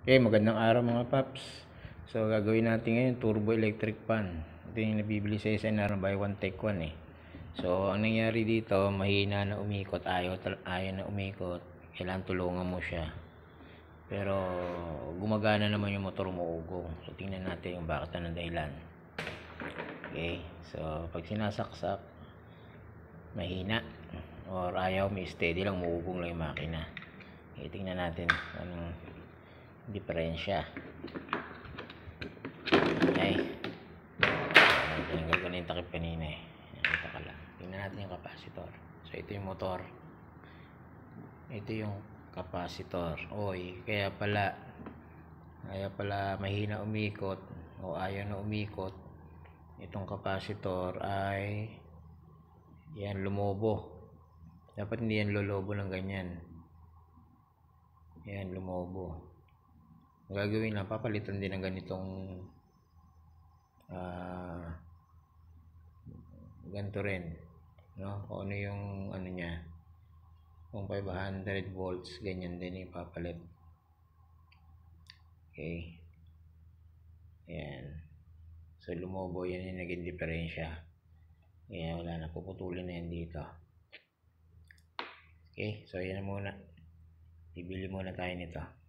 Okay, magandang araw mga paps. So gagawin natin ngayon turbo electric fan. Ito yung nabibili sa SNR by one take one eh. So ang nangyari dito, mahina na umikot, ayaw na umikot. Kailangan tulungan mo siya. Pero gumagana naman yung motor mo ugong. So tingnan natin yung bakit na dahilan. Okay, so pag sinasaksak, mahina or ayaw, may steady lang, muugong lang yung makina. Okay, tingnan natin anong diferensya. Okay, tinanggal ko na yung takip kanina eh. Nakita ka lang. Tingnan natin yung capacitor. So ito yung motor, ito yung capacitor. Oy, kaya pala mahina umikot o ayaw na umikot itong capacitor ay yan, lumobo. Dapat hindi yan lolobo ng ganyan. Yan, lumobo. Ang gagawin lang, papalitan din ng ganitong ganito rin, no? Kung ano yung ano niya, kung 500 volts, ganyan din ipapalit. Okay, ayan. So lumobo, yan yung naging diferensya. Kaya wala na, puputulin na yan dito. Okay, so yan na muna, bibili muna tayo nito.